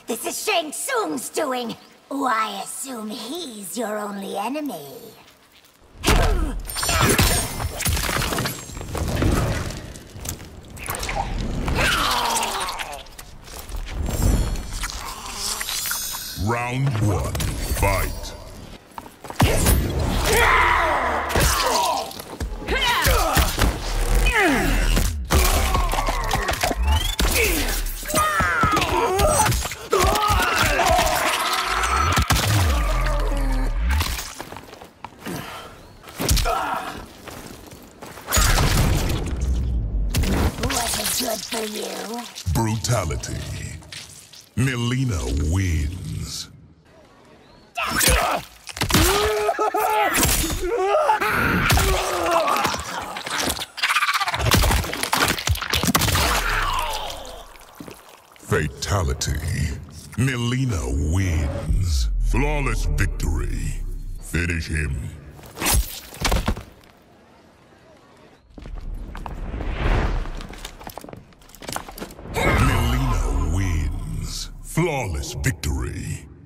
This is Shang Tsung's doing. Oh, I assume he's your only enemy. Round 1, fight. Was it good for you? Brutality. Mileena wins. Fatality. Mileena wins. Flawless victory. Finish him. Mileena wins. Flawless victory.